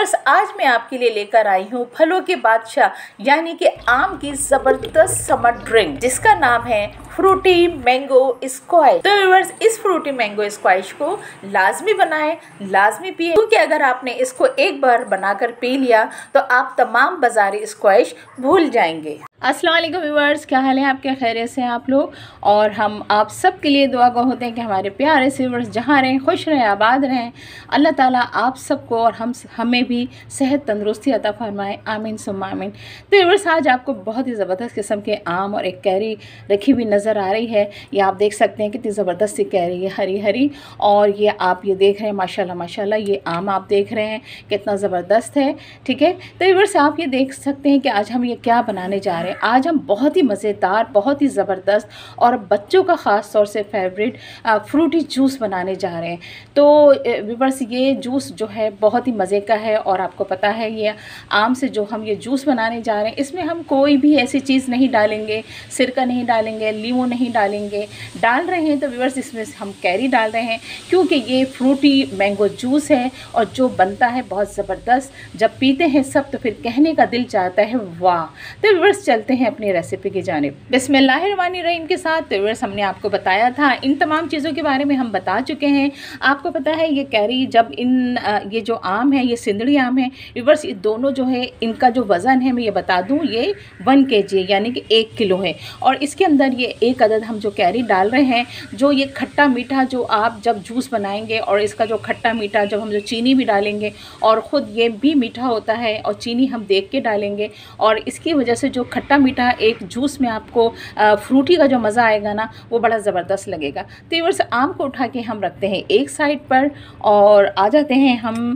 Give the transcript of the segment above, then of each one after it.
Viewers, आज मैं आपके लिए लेकर आई हूँ फलों के बादशाह यानी कि आम की ज़बरदस्त समर ड्रिंक जिसका नाम है फ्रूटी मैंगो स्क्वैश। तो व्यूअर्स, इस फ्रूटी मैंगो स्क्वैश को लाजमी बनाएं, लाजमी पिए, क्योंकि अगर आपने इसको एक बार बनाकर पी लिया तो आप तमाम बाजारी स्क्वैश भूल जाएंगे। अस्सलाम वालेकुम व्यूअर्स, क्या हाल है आपके? खैरियत से हैं आप लोग? और हम आप सब के लिए दुआ गो होते हैं कि हमारे प्यारे से व्यूअर्स जहाँ रहें, खुश रहें, आबाद रहें। अल्लाह ताला आप सबको और हमें भी सेहत तंदुरुस्ती अता फरमाए, आमीन सुम्मा आमीन। तो व्यूअर्स, आज आपको बहुत ही ज़बरदस्त किस्म के आम और एक कैरी रखी हुई नज़र आ रही है। ये आप देख सकते हैं कितनी ज़बरदस्त सी कैरी है, हरी हरी। और ये आप ये देख रहे हैं माशाल्लाह माशाल्लाह, ये आम आप देख रहे हैं कितना ज़बरदस्त है। ठीक है, तो व्यूअर्स आप ये देख सकते हैं कि आज हम ये क्या बनाने जा रहे हैं। आज हम बहुत ही मज़ेदार, बहुत ही ज़बरदस्त और बच्चों का ख़ास तौर से फेवरेट फ्रूटी जूस बनाने जा रहे हैं। तो व्यूअर्स, ये जूस जो है बहुत ही मज़े का है और आपको पता है ये आम से जो हम ये जूस बनाने जा रहे हैं इसमें हम कोई भी ऐसी चीज़ नहीं डालेंगे, सिरका नहीं डालेंगे, नींबू नहीं डालेंगे। डाल रहे हैं तो व्यूअर्स इसमें हम कैरी डाल रहे हैं क्योंकि ये फ्रूटी मैंगो जूस है और जो बनता है बहुत ज़बरदस्त। जब पीते हैं सब तो फिर कहने का दिल चाहता है वाह। तो व्यूअर्स चलते हैं अपनी रेसिपी की जानिब बिस्मिल्लाहिर्रहमानिर्रहीम के साथ। तो व्यूअर्स हमने आपको बताया था, इन तमाम चीज़ों के बारे में हम बता चुके हैं। आपको पता है ये कैरी जब ये जो आम है ये सिंदड़ी आम है व्यूअर्स, ये दोनों जो है इनका जो वज़न है मैं ये बता दूं, ये 1 kg यानी कि 1 किलो है। और इसके अंदर ये एक अदद हम जो कैरी डाल रहे हैं, जो ये खट्टा मीठा जो आप जब जूस बनाएंगे और इसका जो खट्टा मीठा जब हम जो चीनी भी डालेंगे और ख़ुद ये भी मीठा होता है और चीनी हम देख के डालेंगे और इसकी वजह से जो खट्टा मीठा एक जूस में आपको फ्रूटी का जो मज़ा आएगा ना वो बड़ा ज़बरदस्त लगेगा। तो व्यूअर्स आम को उठा के हम रखते हैं एक साइड पर और आ जाते हैं हम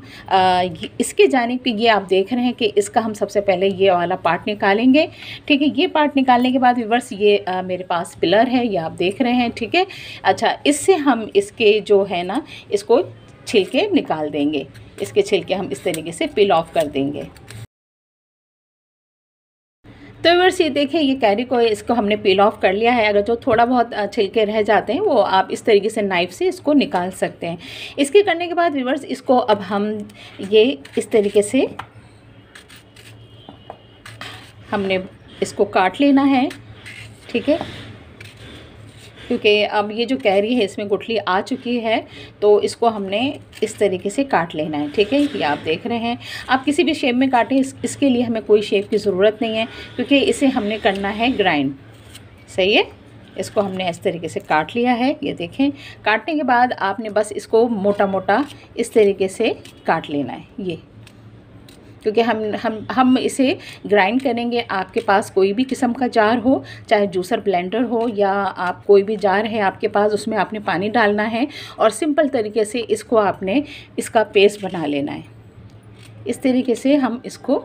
इसके जानिब पे। ये आप देख रहे हैं कि इसका हम सबसे पहले ये वाला पार्ट निकालेंगे। ठीक है, ये पार्ट निकालने के बाद व्यूअर्स ये मेरे पास पिलर है, ये आप देख रहे हैं। ठीक है, अच्छा, इससे हम इसके जो है ना इसको छिलके निकाल देंगे। इसके छिलके हम इस तरीके से पील ऑफ कर देंगे। तो व्यूअर्स ये देखें, ये कैरी को इसको हमने पील ऑफ कर लिया है। अगर जो थोड़ा बहुत छिलके रह जाते हैं वो आप इस तरीके से नाइफ़ से इसको निकाल सकते हैं। इसके करने के बाद व्यूअर्स इसको अब हम ये इस तरीके से हमने इसको काट लेना है। ठीक है, क्योंकि अब ये जो कैरी है इसमें गुठली आ चुकी है तो इसको हमने इस तरीके से काट लेना है। ठीक है, ये आप देख रहे हैं। आप किसी भी शेप में काटें, इसके लिए हमें कोई शेप की ज़रूरत नहीं है क्योंकि इसे हमने करना है ग्राइंड। सही है, इसको हमने इस तरीके से काट लिया है। ये देखें, काटने के बाद आपने बस इसको मोटा मोटा इस तरीके से काट लेना है ये, क्योंकि हम इसे ग्राइंड करेंगे। आपके पास कोई भी किस्म का जार हो, चाहे जूसर ब्लेंडर हो या आप कोई भी जार है आपके पास, उसमें आपने पानी डालना है और सिंपल तरीके से इसको आपने इसका पेस्ट बना लेना है। इस तरीके से हम इसको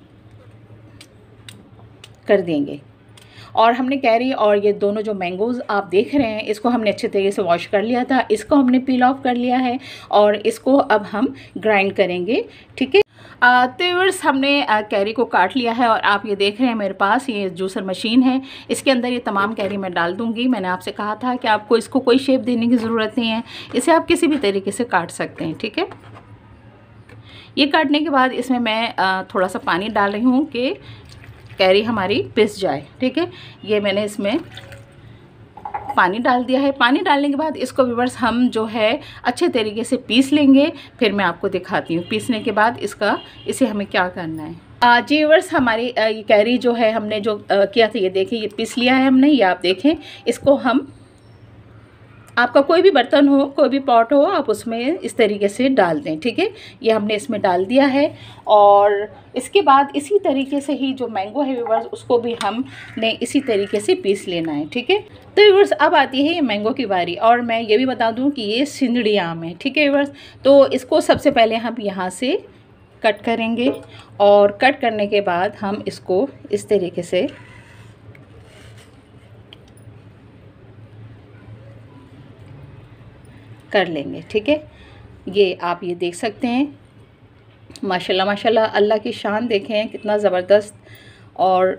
कर देंगे। और हमने कैरी और ये दोनों जो मैंगोज़ आप देख रहे हैं इसको हमने अच्छे तरीके से वॉश कर लिया था, इसको हमने पील ऑफ कर लिया है और इसको अब हम ग्राइंड करेंगे। ठीक है, तो व्यूअर्स हमने कैरी को काट लिया है और आप ये देख रहे हैं मेरे पास ये जूसर मशीन है। इसके अंदर ये तमाम कैरी मैं डाल दूंगी। मैंने आपसे कहा था कि आपको इसको कोई शेप देने की ज़रूरत नहीं है, इसे आप किसी भी तरीके से काट सकते हैं। ठीक है, ये काटने के बाद इसमें मैं थोड़ा सा पानी डाल रही हूँ कि कैरी हमारी पिस जाए। ठीक है, ये मैंने इसमें पानी डाल दिया है। पानी डालने के बाद इसको व्यूअर्स हम जो है अच्छे तरीके से पीस लेंगे, फिर मैं आपको दिखाती हूँ पीसने के बाद इसे हमें क्या करना है। जी व्यूअर्स, हमारी ये कैरी जो है हमने जो किया था ये देखिए, ये पीस लिया है हमने। ये आप देखें, इसको हम आपका कोई भी बर्तन हो, कोई भी पॉट हो, आप उसमें इस तरीके से डाल दें। ठीक है, ये हमने इसमें डाल दिया है और इसके बाद इसी तरीके से ही जो मैंगो है व्यूअर्स उसको भी हमने इसी तरीके से पीस लेना है। ठीक है, तो व्यूअर्स अब आती है ये मैंगो की बारी और मैं ये भी बता दूं कि ये सिंदड़ी आम है। ठीक है व्यूअर्स, तो इसको सबसे पहले हम यहाँ से कट करेंगे और कट करने के बाद हम इसको इस तरीके से कर लेंगे। ठीक है, ये आप ये देख सकते हैं माशाल्लाह माशाल्लाह, अल्लाह की शान देखें कितना ज़बरदस्त और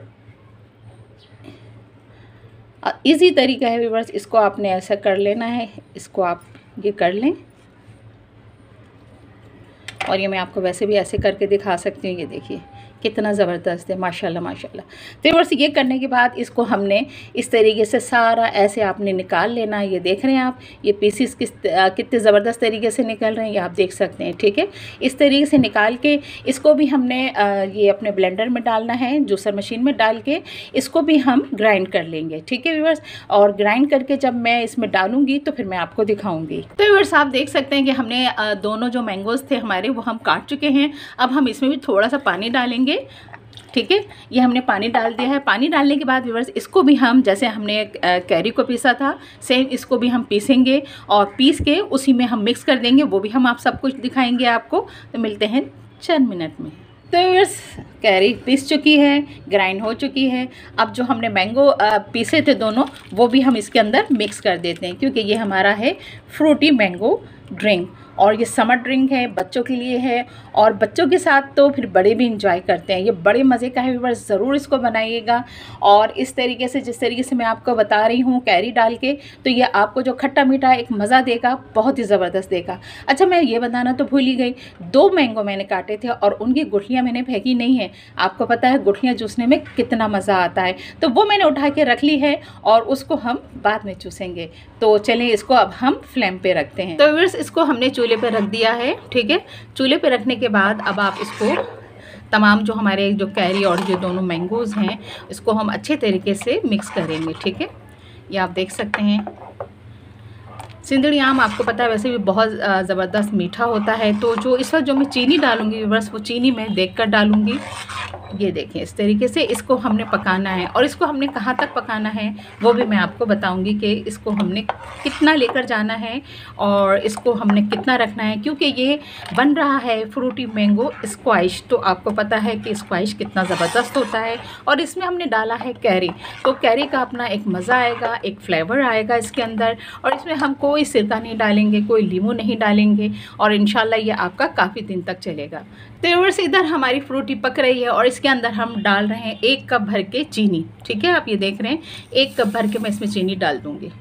इजी तरीका है व्यूअर्स। इसको आपने ऐसा कर लेना है, इसको आप ये कर लें और ये मैं आपको वैसे भी ऐसे करके दिखा सकती हूँ। ये देखिए कितना ज़बरदस्त है, माशाल्लाह माशाल्लाह। तो व्यूअर्स ये करने के बाद इसको हमने इस तरीके से सारा ऐसे आपने निकाल लेना है। ये देख रहे हैं आप, ये पीसीस कितने ज़बरदस्त तरीके से निकल रहे हैं, ये आप देख सकते हैं। ठीक है, इस तरीके से निकाल के इसको भी हमने ये अपने ब्लेंडर में डालना है, जूसर मशीन में डाल के इसको भी हम ग्राइंड कर लेंगे। ठीक है व्यूअर्स, और ग्राइंड करके जब मैं इसमें डालूंगी तो फिर मैं आपको दिखाऊंगी। तो व्यूअर्स आप देख सकते हैं कि हमने दोनों जो मैंगोज़ थे हमारे वो हम काट चुके हैं। अब हम इसमें भी थोड़ा सा पानी डालेंगे। ठीक है, ये हमने पानी डाल दिया है। पानी डालने के बाद व्यूअर्स इसको भी हम, जैसे हमने कैरी को पीसा था सेम इसको भी हम पीसेंगे और पीस के उसी में हम मिक्स कर देंगे। वो भी हम आप सब कुछ दिखाएंगे आपको। तो मिलते हैं 4 मिनट में। तो व्यूअर्स कैरी पीस चुकी है, ग्राइंड हो चुकी है। अब जो हमने मैंगो पीसे थे दोनों, वो भी हम इसके अंदर मिक्स कर देते हैं, क्योंकि ये हमारा है फ्रूटी मैंगो ड्रिंक। और ये समर ड्रिंक है, बच्चों के लिए है, और बच्चों के साथ तो फिर बड़े भी इंजॉय करते हैं। ये बड़े मज़े का है व्यूअर्स, ज़रूर इसको बनाइएगा। और इस तरीके से, जिस तरीके से मैं आपको बता रही हूँ कैरी डाल के, तो ये आपको जो खट्टा मीठा एक मज़ा देगा, बहुत ही ज़बरदस्त देगा। अच्छा, मैं ये बताना तो भूल ही गई, 2 मैंगो मैंने काटे थे और उनकी गुठलियाँ मैंने फेंकी नहीं है। आपको पता है गुठलियाँ चूसने में कितना मज़ा आता है, तो वो मैंने उठा के रख ली है और उसको हम बाद में चूसेंगे। तो चलिए इसको अब हम फ्लेम पे रखते हैं। तो व्यूअर्स इसको हमने चूल्हे पे रख दिया है। ठीक है, चूल्हे पे रखने के बाद अब आप इसको तमाम जो हमारे जो कैरी और जो दोनों मैंगोज़ हैं इसको हम अच्छे तरीके से मिक्स करेंगे। ठीक है, ये आप देख सकते हैं। सिंदड़ी आम आपको पता है वैसे भी बहुत ज़बरदस्त मीठा होता है। तो जो इस वक्त जो मैं चीनी डालूंगी व्यूअर्स, वो चीनी मैं देखकर डालूंगी। ये देखें, इस तरीके से इसको हमने पकाना है। और इसको हमने कहाँ तक पकाना है वो भी मैं आपको बताऊंगी कि इसको हमने कितना लेकर जाना है और इसको हमने कितना रखना है, क्योंकि ये बन रहा है फ्रूटी मैंगो स्क्वाइश। तो आपको पता है कि स्क्वाइश कितना ज़बरदस्त होता है। और इसमें हमने डाला है कैरी, तो कैरी का अपना एक मज़ा आएगा, एक फ्लेवर आएगा इसके अंदर। और इसमें हम कोई सिरका नहीं डालेंगे, कोई लीमू नहीं डालेंगे, और इंशाल्लाह ये आपका काफ़ी दिन तक चलेगा। तो व्यूअर्स इधर हमारी फ्रूटी पक रही है और इसके अंदर हम डाल रहे हैं 1 कप भर के चीनी। ठीक है, आप ये देख रहे हैं 1 कप भर के मैं इसमें चीनी डाल दूँगी।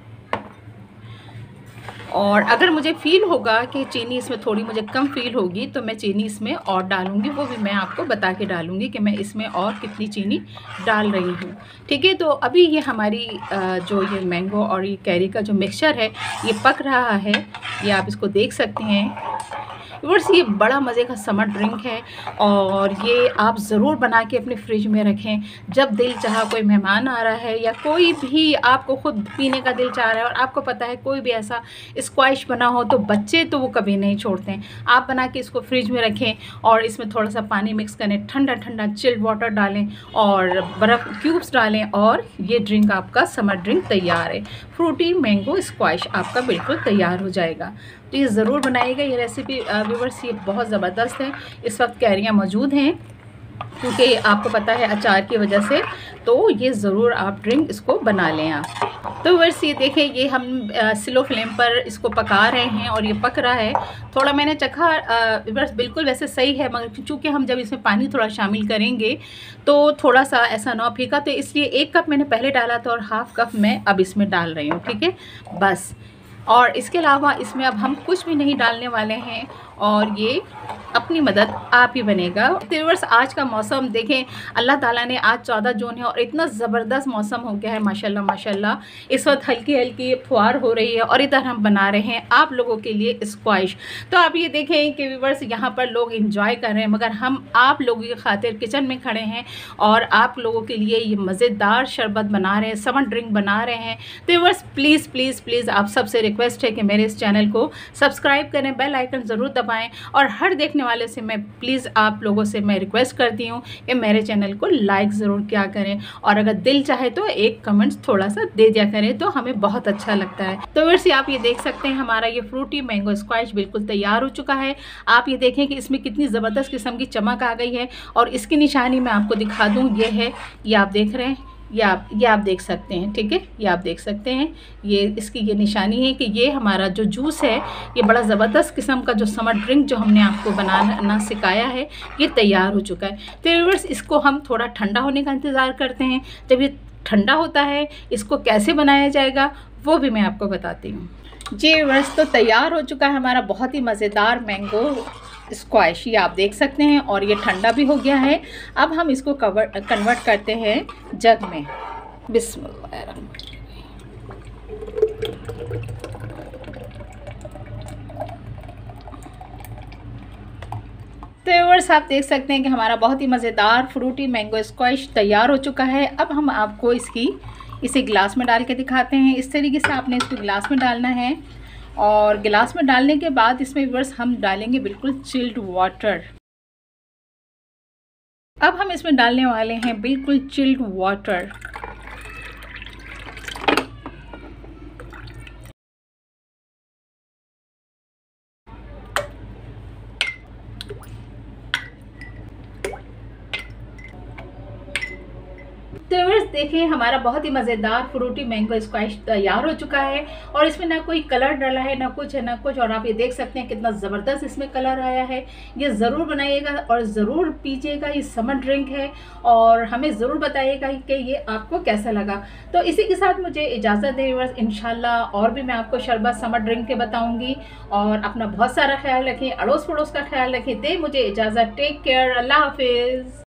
और अगर मुझे फ़ील होगा कि चीनी इसमें थोड़ी मुझे कम फ़ील होगी तो मैं चीनी इसमें और डालूँगी, वो भी मैं आपको बता के डालूँगी कि मैं इसमें और कितनी चीनी डाल रही हूँ। ठीक है, तो अभी ये हमारी जो ये मैंगो और ये कैरी का जो मिक्सचर है ये पक रहा है। ये आप इसको देख सकते हैं व्यूअर्स, ये बड़ा मज़े का समर ड्रिंक है और ये आप ज़रूर बना के अपने फ्रिज में रखें। जब दिल चाहा, कोई मेहमान आ रहा है या कोई भी आपको ख़ुद पीने का दिल चाह रहा है और आपको पता है कोई भी ऐसा स्क्वाइश बना हो, तो बच्चे तो वो कभी नहीं छोड़ते हैं। आप बना के इसको फ्रिज में रखें और इसमें थोड़ा सा पानी मिक्स करें, ठंडा ठंडा चिल्ड वाटर डालें और बर्फ़ क्यूब्स डालें और ये ड्रिंक आपका समर ड्रिंक तैयार है। फ्रूटी मैंगो स्क्वाइश आपका बिल्कुल तैयार हो जाएगा। तो ये ज़रूर बनाइएगा। ये रेसिपी व्यूअर्स ये बहुत ज़बरदस्त है। इस वक्त कैरियाँ मौजूद हैं क्योंकि आपको पता है अचार की वजह से, तो ये ज़रूर आप ड्रिंक इसको बना लें आप। तो व्यूअर्स ये देखें, ये हम स्लो फ्लेम पर इसको पका रहे हैं और ये पक रहा है। थोड़ा मैंने चखा व्यूअर्स, बिल्कुल वैसे सही है, मगर चूँकि हम जब इसमें पानी थोड़ा शामिल करेंगे तो थोड़ा सा ऐसा ना फीका, तो इसलिए 1 कप मैंने पहले डाला था और हाफ़ कप मैं अब इसमें डाल रही हूँ। ठीक है, बस। और इसके अलावा इसमें अब हम कुछ भी नहीं डालने वाले हैं और ये अपनी मदद आप ही बनेगा। व्यूअर्स आज का मौसम देखें, अल्लाह ताला ने आज 14 जून है और इतना ज़बरदस्त मौसम हो गया है माशाल्लाह माशाल्लाह। इस वक्त हल्की हल्की फुहार हो रही है और इधर हम बना रहे हैं आप लोगों के लिए स्क्वाइश। तो आप ये देखें कि व्यूअर्स यहाँ पर लोग इंजॉय कर रहे हैं, मगर हम आप लोगों की खातिर किचन में खड़े हैं और आप लोगों के लिए ये मज़ेदार शरबत बना रहे हैं, समर ड्रिंक बना रहे हैं। तो व्यूअर्स प्लीज़ प्लीज़ प्लीज़ आप सबसे रिक्वेस्ट है कि मेरे इस चैनल को सब्सक्राइब करें, बेल आइकन ज़रूर दबाएं और हर देखने वाले से मैं प्लीज़ आप लोगों से मैं रिक्वेस्ट करती हूँ कि मेरे चैनल को लाइक ज़रूर किया करें और अगर दिल चाहे तो एक कमेंट्स थोड़ा सा दे दिया करें, तो हमें बहुत अच्छा लगता है। तो वैसे आप ये देख सकते हैं हमारा ये फ्रूटी मैंगो स्क्वाइश बिल्कुल तैयार हो चुका है। आप ये देखें कि इसमें कितनी ज़बरदस्त किस्म की चमक आ गई है और इसकी निशानी मैं आपको दिखा दूँ, ये है, ये आप देख रहे हैं, ये आप देख सकते हैं। ठीक है, ये आप देख सकते हैं, ये इसकी ये निशानी है कि ये हमारा जो जूस है, ये बड़ा ज़बरदस्त किस्म का जो समर ड्रिंक जो हमने आपको बनाना सिखाया है, ये तैयार हो चुका है। तो व्यूअर्स इसको हम थोड़ा ठंडा होने का इंतज़ार करते हैं। जब ये ठंडा होता है इसको कैसे बनाया जाएगा वो भी मैं आपको बताती हूँ। जी व्यूअर्स, तो तैयार हो चुका है हमारा बहुत ही मज़ेदार मैंगो स्क्वैश, ये आप देख सकते हैं, और ये ठंडा भी हो गया है। अब हम इसको कन्वर्ट करते हैं जग में। बिस्मिल्लाह। तो व्यूअर्स, आप देख सकते हैं कि हमारा बहुत ही मज़ेदार फ्रूटी मैंगो स्क्वैश तैयार हो चुका है। अब हम आपको इसे गिलास में डाल के दिखाते हैं। इस तरीके से आपने इसको गिलास में डालना है, और गिलास में डालने के बाद इसमें व्यूअर्स हम डालेंगे बिल्कुल चिल्ड वाटर। अब हम इसमें डालने वाले हैं बिल्कुल चिल्ड वाटर। तो व्यूअर्स, देखिए हमारा बहुत ही मज़ेदार फ्रूटी मैंगो स्क्वैश तैयार हो चुका है, और इसमें ना कोई कलर डाला है, ना कुछ है, ना कुछ। और आप ये देख सकते हैं कितना ज़बरदस्त इसमें कलर आया है। ये ज़रूर बनाइएगा और ज़रूर पीजिएगा। ये समर ड्रिंक है, और हमें ज़रूर बताइएगा कि ये आपको कैसा लगा। तो इसी के साथ मुझे इजाज़त दें व्यूअर्स, इंशाल्लाह और भी मैं आपको शरबत समर ड्रिंक के बताऊँगी। और अपना बहुत सारा ख्याल रखें, अड़ोस पड़ोस का ख्याल रखें। दे मुझे इजाज़त। Take care. अल्लाह हाफिज़।